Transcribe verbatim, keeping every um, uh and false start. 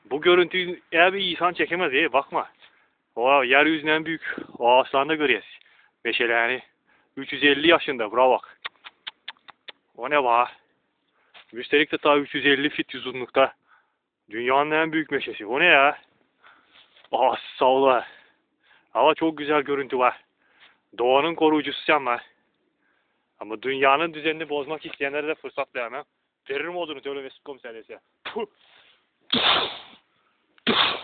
Bu görüntüyü eğer bir insan çekemez ya, bakma. O yeryüzünden büyük ağaçlarını da görüyoruz. Meşelerini. üç yüz elli yaşında, bravo bak. O ne var? Üstelik de ta üç yüz elli fit uzunlukta. Dünyanın en büyük meşesi. O ne ya? Ah sağ ol. Ama çok güzel görüntü var. Doğanın koruyucusu sen var. Ama dünyanın düzenini bozmak isteyenlere de fırsat vermem. Veririm odunu söyle Mesut Komiser ya.